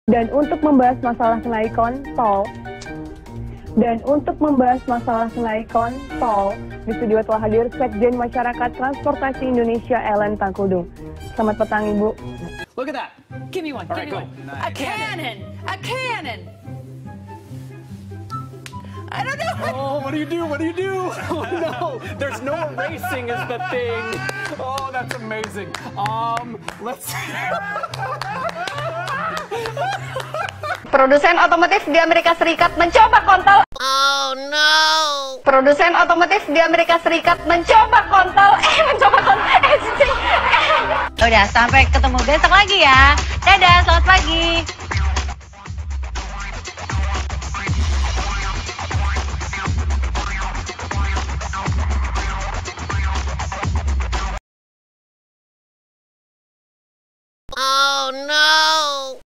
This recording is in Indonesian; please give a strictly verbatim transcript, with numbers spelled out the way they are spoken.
Dan untuk membahas masalah selai kontol, dan untuk membahas masalah selai kontol, di studio telah hadir Sekjen Masyarakat Transportasi Indonesia Ellen Tangkudung. Selamat petang, Ibu. Look at that. Give me one. All give right, me go. one. Nice. A cannon. A cannon. I don't know. Oh, what do you do? What do you do? Oh no, there's no erasing is the thing. Oh, that's amazing. Um, let's. Produsen otomotif di Amerika Serikat mencoba kontol. Oh no. Produsen otomotif di Amerika Serikat mencoba kontol. Eh, mencoba kontol. Eh, eh. Udah, sampai ketemu besok lagi ya. Dadah, selamat pagi. Oh no.